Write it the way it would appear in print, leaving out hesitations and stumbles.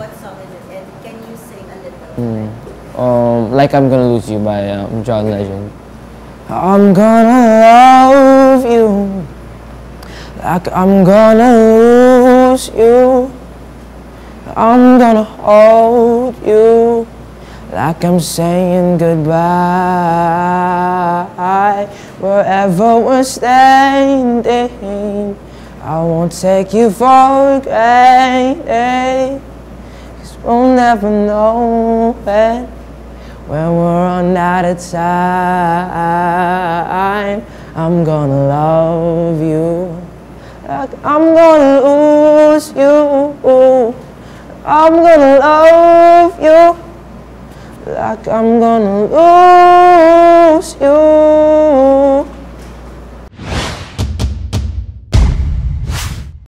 what song is it? And can you sing a little? Like I'm Gonna Lose You by John Legend. I'm gonna love you like I'm gonna lose you. I'm gonna hold you like I'm saying goodbye. Wherever we're standing, I won't take you for granted, 'cause we'll never know when we're run out of time. I'm gonna love you like I'm gonna lose you. I'm gonna love you like I'm gonna lose you.